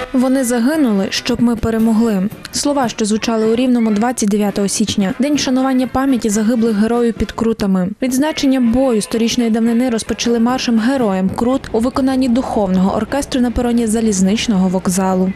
Вони загинули, щоб ми перемогли. Слова, що звучали у Рівному 29 січня. День вшанування пам'яті загиблих героїв під Крутами. Відзначення бою сторічної давнини розпочали маршем «Героям Крут» у виконанні духовного оркестру на пероні залізничного вокзалу.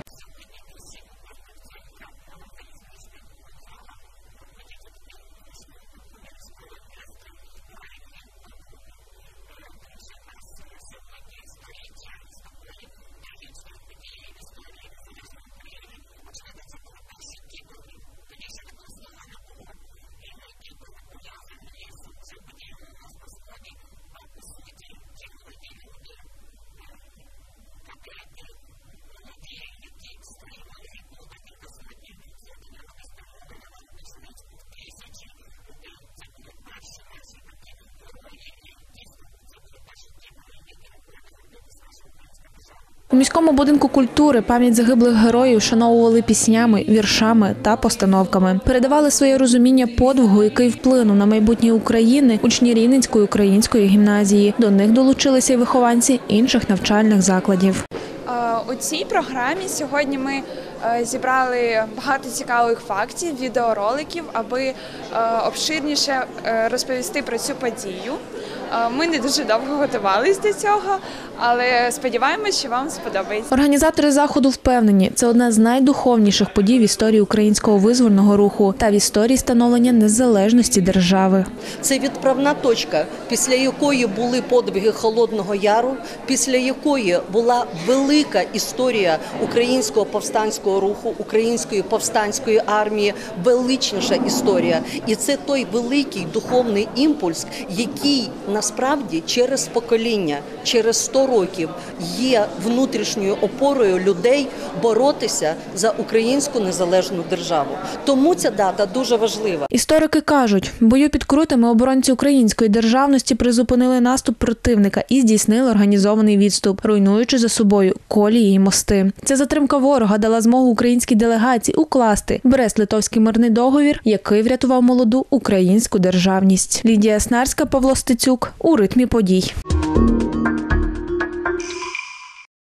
У міському будинку культури пам'ять загиблих героїв вшановували піснями, віршами та постановками. Передавали своє розуміння подвигу, який вплинув на майбутнє України, учні Рівненської української гімназії. До них долучилися й вихованці інших навчальних закладів. У цій програмі сьогодні ми зібрали багато цікавих фактів, відеороликів, аби обширніше розповісти про цю подію. Ми не дуже довго готувалися до цього, але сподіваємось, що вам сподобається. Організатори заходу впевнені, це одна з найдуховніших подій в історії українського визвольного руху та в історії становлення незалежності держави. Це відправна точка, після якої були подвиги Холодного Яру, після якої була велика історія українського повстанського руху, української повстанської армії, величніша історія. І це той великий духовний імпульс, який насправді через покоління, через 100 років є внутрішньою опорою людей боротися за українську незалежну державу. Тому ця дата дуже важлива. Історики кажуть, в бою під Крутами оборонці української державності призупинили наступ противника і здійснили організований відступ, руйнуючи за собою колії і мости. Ця затримка ворога дала змогу українській делегації укласти Брест-Литовський мирний договір, який врятував молоду українську державність. Лідія Снарська, Павло Стецюк. У ритмі подій.